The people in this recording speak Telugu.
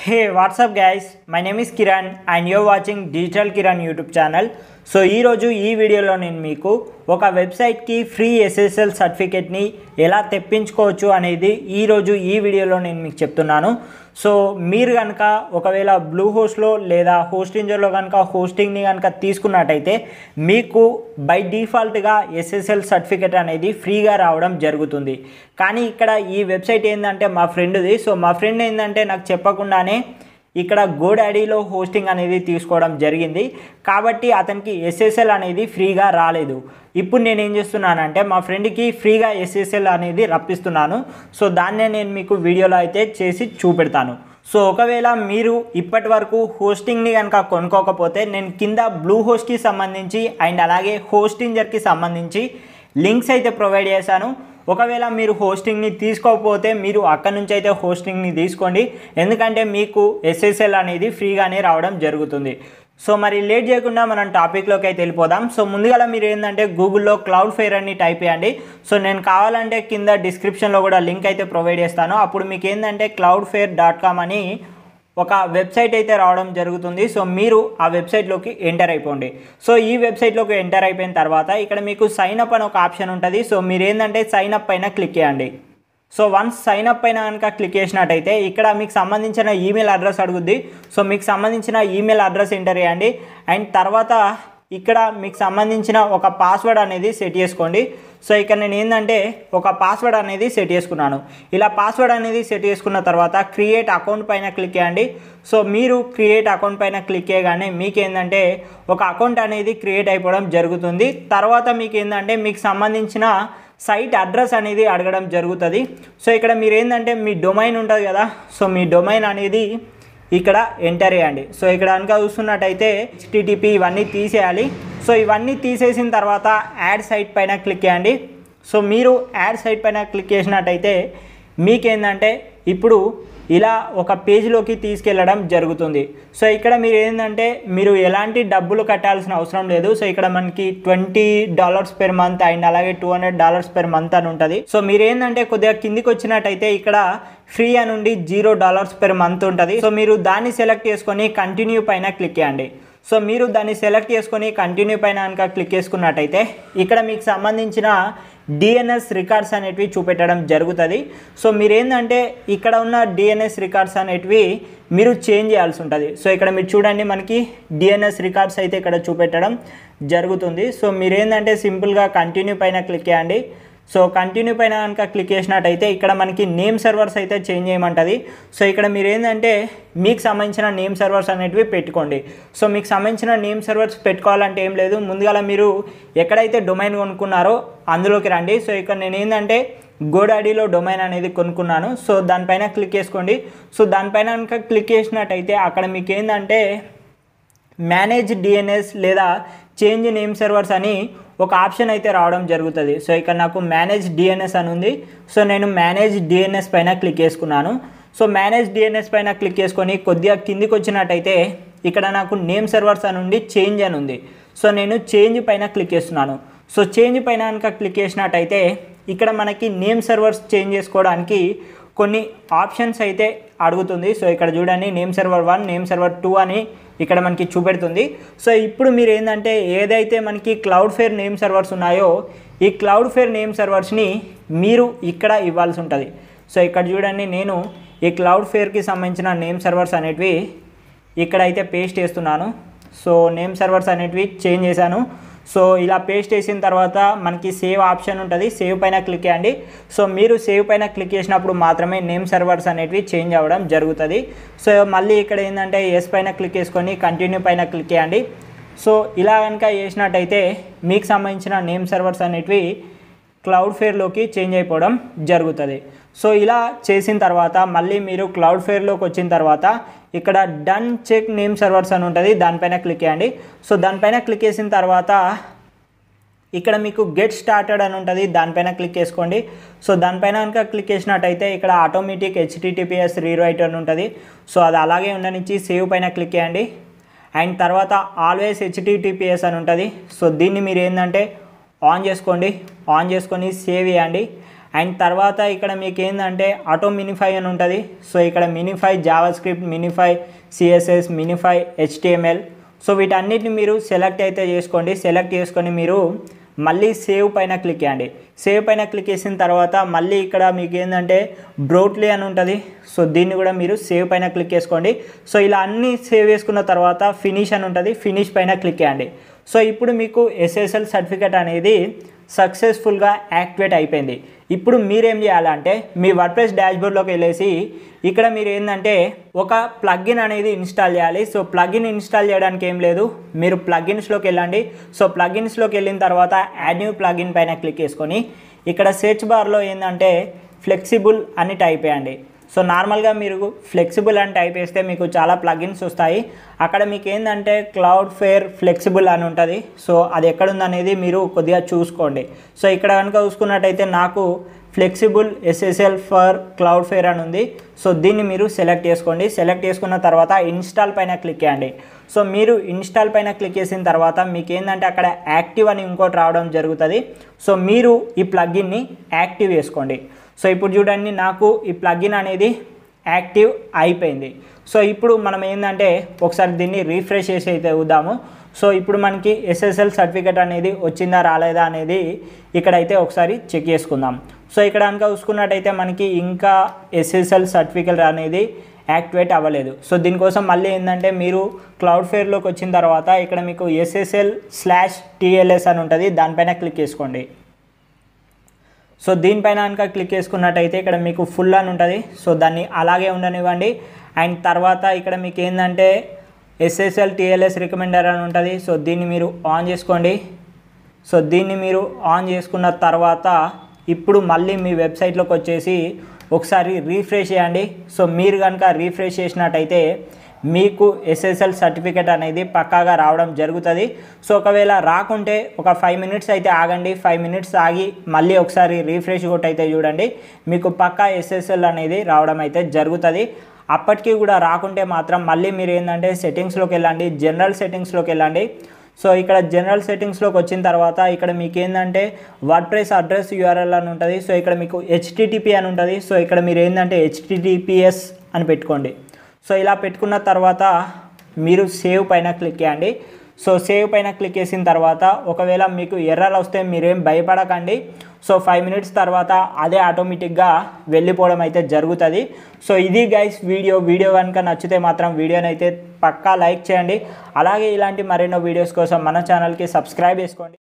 Hey, what's up guys? My name is Kiran and you're watching Digital Kiran YouTube channel. So ఈరోజు ఈ వీడియోలో నేను మీకు ఒక వెబ్సైట్కి ఫ్రీ SSL సర్టిఫికేట్ని ఎలా తెప్పించుకోవచ్చు అనేది ఈరోజు ఈ వీడియోలో నేను మీకు చెప్తున్నాను. సో మీరు కనుక ఒకవేళ బ్లూ హోస్ట్లో లేదా హోస్టింజర్లో కనుక హోస్టింగ్ని కనుక తీసుకున్నట్టయితే మీకు బై డిఫాల్ట్గా SSL సర్టిఫికేట్ అనేది ఫ్రీగా రావడం జరుగుతుంది. కానీ ఇక్కడ ఈ వెబ్సైట్ ఏంటంటే మా ఫ్రెండ్ది. సో మా ఫ్రెండ్ ఏంటంటే నాకు చెప్పకుండానే ఇక్కడ గోడాడీలో హోస్టింగ్ అనేది తీసుకోవడం జరిగింది కాబట్టి అతనికి SSL అనేది ఫ్రీగా రాలేదు. ఇప్పుడు నేను ఏం చేస్తున్నానంటే మా ఫ్రెండ్కి ఫ్రీగా SSL అనేది రప్పిస్తున్నాను. సో దాన్నే నేను మీకు వీడియోలో అయితే చేసి చూపెడతాను. సో ఒకవేళ మీరు ఇప్పటి వరకు హోస్టింగ్ని కనుక కొనుక్కోకపోతే నేను కింద బ్లూ హోస్ట్కి సంబంధించి అండ్ అలాగే హోస్టింజర్కి సంబంధించి లింక్స్ అయితే ప్రొవైడ్ చేశాను. ఒకవేళ మీరు హోస్టింగ్ని తీసుకోకపోతే మీరు అక్కడ నుంచి అయితే హోస్టింగ్ని తీసుకోండి, ఎందుకంటే మీకు SSL అనేది ఫ్రీగానే రావడం జరుగుతుంది. సో మరి లేట్ చేయకుండా మనం టాపిక్లోకి అయితే వెళ్ళిపోదాం. సో ముందుగా మీరు ఏంటంటే గూగుల్లో క్లౌడ్ఫ్లేయర్ అని టైప్ చేయండి. సో నేను కావాలంటే కింద డిస్క్రిప్షన్లో కూడా లింక్ అయితే ప్రొవైడ్ చేస్తాను. అప్పుడు మీకు ఏంటంటే cloudflare.com అని ఒక వెబ్సైట్ అయితే రావడం జరుగుతుంది. సో మీరు ఆ వెబ్సైట్లోకి ఎంటర్ అయిపోండి. సో ఈ వెబ్సైట్లోకి ఎంటర్ అయిపోయిన తర్వాత ఇక్కడ మీకు సైన్ అప్ అని ఒక ఆప్షన్ ఉంటుంది. సో మీరు ఏంటంటే సైన్ అప్ పైన క్లిక్ చేయండి. సో వన్స్ సైన్ అప్ పైన కనుక క్లిక్ చేసినట్టయితే ఇక్కడ మీకు సంబంధించిన ఈమెయిల్ అడ్రస్ అడుగుద్ది. సో మీకు సంబంధించిన ఈమెయిల్ అడ్రస్ ఎంటర్ చేయండి అండ్ తర్వాత ఇక్కడ మీకు సంబంధించిన ఒక పాస్వర్డ్ అనేది సెట్ చేసుకోండి. సో ఇక్కడ నేను ఏంటంటే ఒక పాస్వర్డ్ అనేది సెట్ చేసుకున్నాను. ఇలా పాస్వర్డ్ అనేది సెట్ చేసుకున్న తర్వాత క్రియేట్ అకౌంట్ పైన క్లిక్ చేయండి. సో మీరు క్రియేట్ అకౌంట్ పైన క్లిక్ చేయగానే మీకు ఏంటంటే ఒక అకౌంట్ అనేది క్రియేట్ అయిపోవడం జరుగుతుంది. తర్వాత మీకు ఏంటంటే మీకు సంబంధించిన సైట్ అడ్రస్ అనేది అడగడం జరుగుతుంది. సో ఇక్కడ మీరు ఏంటంటే మీ డొమైన్ ఉంటుంది కదా, సో మీ డొమైన్ అనేది ఇక్కడ ఎంటర్ చేయండి. సో ఇక్కడ కనుక చూస్తున్నట్టయితే HTTP ఇవన్నీ తీసేయాలి. సో ఇవన్నీ తీసేసిన తర్వాత యాడ్ సైట్ పైన క్లిక్ చేయండి. సో మీరు యాడ్ సైట్ పైన క్లిక్ చేసినట్టయితే మీకేంటంటే ఇప్పుడు ఇలా ఒక పేజ్లోకి తీసుకెళ్ళడం జరుగుతుంది. సో ఇక్కడ మీరు ఏంటంటే మీరు ఎలాంటి డబ్బులు కట్టాల్సిన అవసరం లేదు. సో ఇక్కడ మనకి $20 per month అండ్ అలాగే $200 per month అని ఉంటుంది. సో మీరు ఏంటంటే కొద్దిగా కిందికి వచ్చినట్టయితే ఇక్కడ ఫ్రీ అని ఉండి $0 per month ఉంటుంది. సో మీరు దాన్ని సెలెక్ట్ చేసుకొని కంటిన్యూ పైన క్లిక్ చేయండి. సో మీరు దాన్ని సెలెక్ట్ చేసుకొని కంటిన్యూ పైన కనుక క్లిక్ చేసుకున్నట్టయితే ఇక్కడ మీకు సంబంధించిన DNS రికార్డ్స్ అనేటివి చూపెట్టడం జరుగుతుంది. సో మీరు ఏంటంటే ఇక్కడ ఉన్న DNS రికార్డ్స్ అనేటివి మీరు చేంజ్ చేయాల్సి ఉంటుంది. సో ఇక్కడ మీరు చూడండి మనకి DNS రికార్డ్స్ అయితే ఇక్కడ చూపెట్టడం జరుగుతుంది. సో మీరు ఏంటంటే సింపుల్గా కంటిన్యూ పైన క్లిక్ చేయండి. సో కంటిన్యూ పైన కనుక క్లిక్ చేసినట్టయితే ఇక్కడ మనకి నేమ్ సర్వర్స్ అయితే చేంజ్ చేయమంటుంది. సో ఇక్కడ మీరు ఏంటంటే మీకు సంబంధించిన నేమ్ సర్వర్స్ అనేటివి పెట్టుకోండి. సో మీకు సంబంధించిన నేమ్ సర్వర్స్ పెట్టుకోవాలంటే ఏం లేదు, ముందుగా మీరు ఎక్కడైతే డొమైన్ కొనుక్కున్నారో అందులోకి రండి. సో ఇక్కడ నేను ఏంటంటే గోడాడీలో డొమైన్ అనేది కొనుక్కున్నాను. సో దానిపైన క్లిక్ చేసుకోండి. సో దానిపైన కనుక క్లిక్ చేసినట్టయితే అక్కడ మీకు ఏంటంటే మేనేజ్ DNS లేదా చేంజ్ నేమ్ సర్వర్స్ అని ఒక ఆప్షన్ అయితే రావడం జరుగుతుంది. సో ఇక్కడ నాకు మేనేజ్ DNS అని ఉంది. సో నేను మేనేజ్ DNS పైన క్లిక్ చేసుకున్నాను. సో మేనేజ్ DNS పైన క్లిక్ చేసుకొని కొద్దిగా కిందికి వచ్చినట్టయితే ఇక్కడ నాకు నేమ్ సర్వర్స్ అని ఉండి చేంజ్ అని ఉంది. సో నేను చేంజ్ పైన క్లిక్ చేస్తున్నాను. సో చేంజ్ పైన కనుక క్లిక్ చేసినట్టయితే ఇక్కడ మనకి నేమ్ సర్వర్స్ చేంజ్ చేసుకోవడానికి కొన్ని ఆప్షన్స్ అయితే అడుగుతుంది. సో ఇక్కడ చూడండి నేమ్ సర్వర్ 1 నేమ్ సర్వర్ 2 అని ఇక్కడ మనకి చూపెడుతుంది. సో ఇప్పుడు మీరు ఏంటంటే ఏదైతే మనకి క్లౌడ్ఫ్లేర్ నేమ్ సర్వర్స్ ఉన్నాయో ఈ క్లౌడ్ఫ్లేర్ నేమ్ సర్వర్స్ని మీరు ఇక్కడ ఇవ్వాల్సి ఉంటుంది. సో ఇక్కడ చూడండి నేను ఈ క్లౌడ్ఫ్లేర్కి సంబంధించిన నేమ్ సర్వర్స్ అనేటివి ఇక్కడైతే పేస్ట్ చేస్తున్నాను. సో నేమ్ సర్వర్స్ అనేటివి చేంజ్ చేశాను. సో ఇలా పేస్ట్ చేసిన తర్వాత మనకి సేవ్ ఆప్షన్ ఉంటుంది. సేవ్ పైన క్లిక్ చేయండి. సో మీరు సేవ్ పైన క్లిక్ చేసినప్పుడు మాత్రమే నేమ్ సర్వర్స్ అనేటివి చేంజ్ అవ్వడం జరుగుతుంది. సో మళ్ళీ ఇక్కడ ఏంటంటే ఎస్ పైన క్లిక్ చేసుకొని కంటిన్యూ పైన క్లిక్ చేయండి. సో ఇలా కనుక చేసినట్టయితే మీకు సంబంధించిన నేమ్ సర్వర్స్ అనేటివి క్లౌడ్ఫ్లేర్లోకి చేంజ్ అయిపోవడం జరుగుతుంది. సో ఇలా చేసిన తర్వాత మళ్ళీ మీరు క్లౌడ్ఫ్లేర్లోకి వచ్చిన తర్వాత ఇక్కడ డన్ చెక్ నేమ్ సర్వర్స్ అని ఉంటుంది, దానిపైన క్లిక్ చేయండి. సో దానిపైన క్లిక్ చేసిన తర్వాత ఇక్కడ మీకు గెట్ స్టార్టెడ్ అని ఉంటుంది, దానిపైన క్లిక్ చేసుకోండి. సో దానిపైన కనుక క్లిక్ చేసినట్టయితే ఇక్కడ ఆటోమేటిక్ HTTPS రీరైట్ అని ఉంటుంది. సో అది అలాగే ఉండనిచ్చి సేవ్ పైన క్లిక్ చేయండి. అండ్ తర్వాత ఆల్వేస్ HTTPS అని ఉంటుంది. సో దీన్ని మీరు ఏంటంటే ఆన్ చేసుకోండి. ఆన్ చేసుకొని సేవ్ చేయండి. అండ్ తర్వాత ఇక్కడ మీకు ఏంటంటే ఆటో మినిఫై అని ఉంటుంది. సో ఇక్కడ minify JavaScript, minify CSS, minify HTML. So వీటన్నిటిని మీరు సెలెక్ట్ అయితే చేసుకోండి. సెలెక్ట్ చేసుకొని మీరు మళ్ళీ సేవ్ పైన క్లిక్ చేయండి. సేవ్ పైన క్లిక్ చేసిన తర్వాత మళ్ళీ ఇక్కడ మీకు ఏంటంటే బ్రోట్లీ అని ఉంటుంది. సో దీన్ని కూడా మీరు సేవ్ పైన క్లిక్ చేసుకోండి. సో ఇలా అన్నీ సేవ్ చేసుకున్న తర్వాత ఫినిష్ అని ఉంటుంది. ఫినిష్ పైన క్లిక్ చేయండి. సో ఇప్పుడు మీకు ఎస్ఎస్ఎల్ సర్టిఫికేట్ అనేది సక్సెస్ఫుల్గా యాక్టివేట్ అయిపోయింది. ఇప్పుడు మీరేం చేయాలంటే మీ వర్డ్ప్రెస్ డాష్బోర్డ్లోకి వెళ్ళేసి ఇక్కడ మీరు ఏంటంటే ఒక ప్లగ్ఇన్ అనేది ఇన్స్టాల్ చేయాలి. సో ప్లగ్ఇన్ ఇన్స్టాల్ చేయడానికి ఏం లేదు, మీరు ప్లగ్ఇన్స్లోకి వెళ్ళండి. సో ప్లగ్ఇన్స్లోకి వెళ్ళిన తర్వాత యాడ్ న్యూ ప్లగ్ఇన్ పైన క్లిక్ చేసుకొని ఇక్కడ సెర్చ్ బార్లో ఏంటంటే ఫ్లెక్సిబుల్ అని టైప్ చేయండి. సో నార్మల్గా మీరు ఫ్లెక్సిబుల్ అని టైప్ చేస్తే మీకు చాలా ప్లగిన్స్ వస్తాయి. అక్కడ మీకు ఏంటంటే క్లౌడ్ఫేర్ ఫ్లెక్సిబుల్ అని ఉంటుంది. సో అది ఎక్కడుందనేది మీరు కొద్దిగా చూసుకోండి. సో ఇక్కడ కనుక చూసుకున్నట్టయితే నాకు ఫ్లెక్సిబుల్ ఎస్ఎస్ఎల్ ఫర్ క్లౌడ్ఫేర్ అని ఉంది. సో దీన్ని మీరు సెలెక్ట్ చేసుకోండి. సెలెక్ట్ చేసుకున్న తర్వాత ఇన్స్టాల్ పైన క్లిక్ చేయండి. సో మీరు ఇన్స్టాల్ పైన క్లిక్ చేసిన తర్వాత మీకు ఏంటంటే అక్కడ యాక్టివ్ అని ఇంకోటి రావడం జరుగుతుంది. సో మీరు ఈ ప్లగిన్ని యాక్టివ్ చేసుకోండి. సో ఇప్పుడు చూడండి నాకు ఈ ప్లగిన్ అనేది యాక్టివ్ అయిపోయింది. సో ఇప్పుడు మనం ఏంటంటే ఒకసారి దీన్ని రీఫ్రెష్ చేసి అయితే చూద్దాము. సో ఇప్పుడు మనకి ఎస్ఎస్ఎల్ సర్టిఫికేట్ అనేది వచ్చిందా రాలేదా అనేది ఇక్కడైతే ఒకసారి చెక్ చేసుకుందాం. సో ఇక్కడ కనుక చూసుకున్నట్టయితే మనకి ఇంకా ఎస్ఎస్ఎల్ సర్టిఫికేట్ అనేది యాక్టివేట్ అవ్వలేదు. సో దీనికోసం మళ్ళీ ఏంటంటే మీరు క్లౌడ్ఫేర్లోకి వచ్చిన తర్వాత ఇక్కడ మీకు SSL/TLS అని ఉంటుంది, దానిపైన క్లిక్ చేసుకోండి. సో దీనిపైన కనుక క్లిక్ చేసుకున్నట్టయితే ఇక్కడ మీకు ఫుల్ అని ఉంటుంది. సో దాన్ని అలాగే ఉండనివ్వండి. అండ్ తర్వాత ఇక్కడ మీకు ఏంటంటే SSL/TLS రికమెండర్ అని ఉంటుంది. సో దీన్ని మీరు ఆన్ చేసుకోండి. సో దీన్ని మీరు ఆన్ చేసుకున్న తర్వాత ఇప్పుడు మళ్ళీ మీ వెబ్సైట్లోకి వచ్చేసి ఒకసారి రీఫ్రెష్ చేయండి. సో మీరు కనుక రీఫ్రెష్ చేసినట్టయితే మీకు ఎస్ఎస్ఎల్ సర్టిఫికేట్ అనేది పక్కాగా రావడం జరుగుతుంది. సో ఒకవేళ రాకుంటే ఒక 5 మినిట్స్ అయితే ఆగండి. 5 మినిట్స్ ఆగి మళ్ళీ ఒకసారి రీఫ్రెష్ కొట్టయితే చూడండి మీకు పక్కా ఎస్ఎస్ఎల్ అనేది రావడం అయితే జరుగుతుంది. అప్పటికి కూడా రాకుంటే మాత్రం మళ్ళీ మీరు ఏంటంటే సెట్టింగ్స్లోకి వెళ్ళండి, జనరల్ సెట్టింగ్స్లోకి వెళ్ళండి. సో ఇక్కడ జనరల్ సెట్టింగ్స్లోకి వచ్చిన తర్వాత ఇక్కడ మీకు ఏంటంటే వర్డ్ప్రెస్ అడ్రస్ URL అని ఉంటుంది. సో ఇక్కడ మీకు HTTP అని ఉంటుంది. సో ఇక్కడ మీరు ఏంటంటే HTTPS అని పెట్టుకోండి. సో ఇలా పెట్టుకున్న తర్వాత మీరు సేవ్ పైన క్లిక్ చేయండి. సో సేవ్ పైన క్లిక్ చేసిన తర్వాత ఒకవేళ మీకు ఎర్రర్ వస్తే మీరేం భయపడకండి. సో 5 మినిట్స్ తర్వాత అదే ఆటోమేటిక్గా వెళ్ళిపోవడం అయితే జరుగుతుంది. సో ఇది గైస్ వీడియో కనుక నచ్చితే మాత్రం వీడియోని అయితే పక్కా లైక్ చేయండి. అలాగే ఇలాంటి మరెన్నో వీడియోస్ కోసం మన ఛానల్కి సబ్స్క్రైబ్ చేసుకోండి.